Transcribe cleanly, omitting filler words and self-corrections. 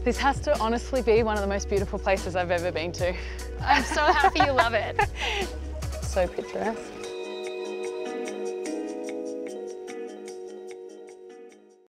This has to honestly be one of the most beautiful places I've ever been to. I'm so happy you love it. So picturesque.